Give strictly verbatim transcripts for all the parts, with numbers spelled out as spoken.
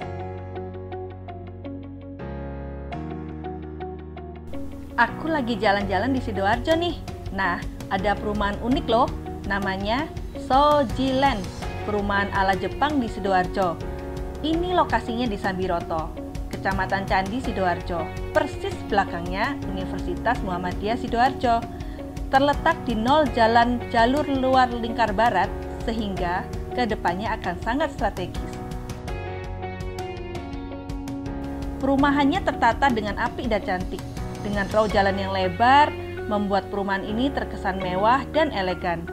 Aku lagi jalan-jalan di Sidoarjo nih. Nah, ada perumahan unik loh, namanya Sojiland, perumahan ala Jepang di Sidoarjo. Ini lokasinya di Sambiroto, Kecamatan Candi, Sidoarjo. Persis belakangnya Universitas Muhammadiyah Sidoarjo. Terletak di nol jalan jalur luar lingkar barat, sehingga kedepannya akan sangat strategis. Perumahannya tertata dengan apik dan cantik. Dengan row jalan yang lebar, membuat perumahan ini terkesan mewah dan elegan.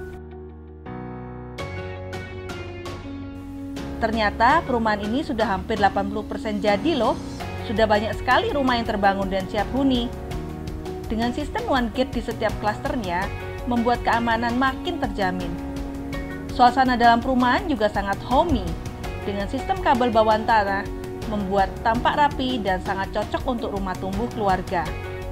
Ternyata perumahan ini sudah hampir delapan puluh persen jadi loh. Sudah banyak sekali rumah yang terbangun dan siap huni. Dengan sistem one gate di setiap klasternya, membuat keamanan makin terjamin. Suasana dalam perumahan juga sangat homey. Dengan sistem kabel bawaan tanah, membuat tampak rapi dan sangat cocok untuk rumah tumbuh keluarga.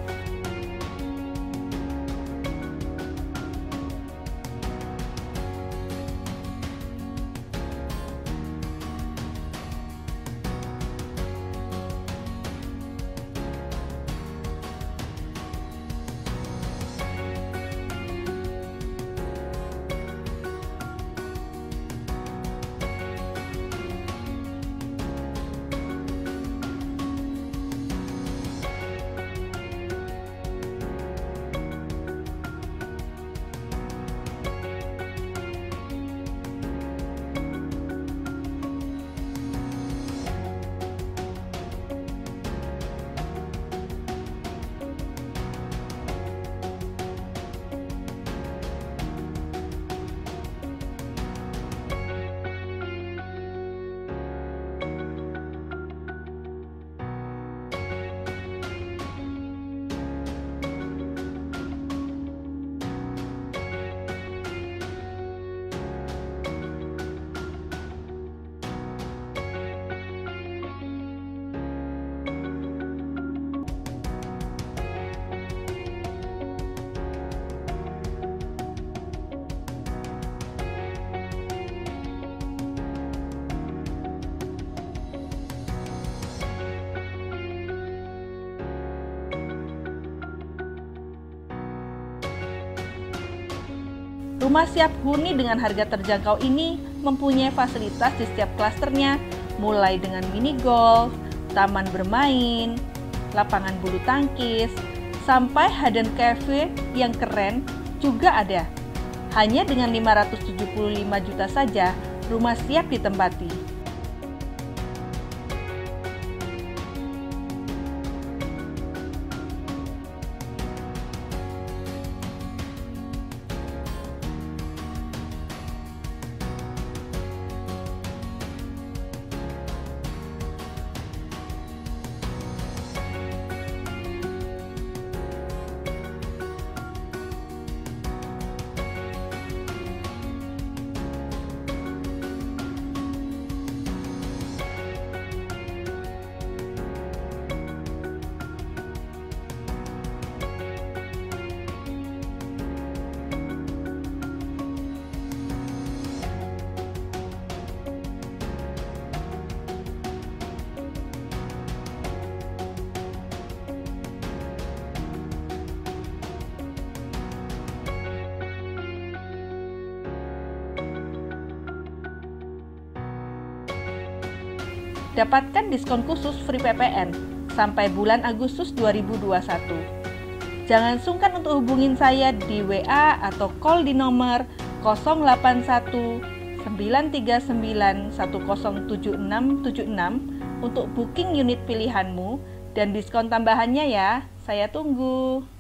Rumah siap huni dengan harga terjangkau ini mempunyai fasilitas di setiap klasternya, mulai dengan mini golf, taman bermain, lapangan bulu tangkis, sampai hidden cafe yang keren juga ada. Hanya dengan lima ratus tujuh puluh lima juta saja, rumah siap ditempati. Dapatkan diskon khusus free P P N sampai bulan Agustus dua ribu dua puluh satu. Jangan sungkan untuk hubungin saya di W A atau call di nomor nol delapan satu sembilan tiga sembilan satu nol tujuh enam tujuh enam untuk booking unit pilihanmu dan diskon tambahannya ya. Saya tunggu.